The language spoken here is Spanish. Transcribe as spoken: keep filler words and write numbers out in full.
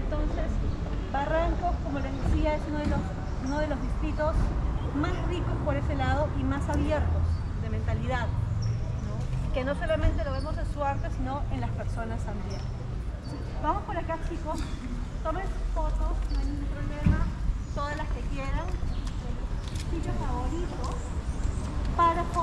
Entonces, Barrancos, como les decía, es uno de los, uno de los distritos más ricos por ese lado y más abiertos de mentalidad, ¿no? Que no solamente lo vemos en su arte, sino en las personas también. Vamos por acá, chicos. Tomen sus fotos, no hay ningún problema. Todas las que quieran. Sitio favorito para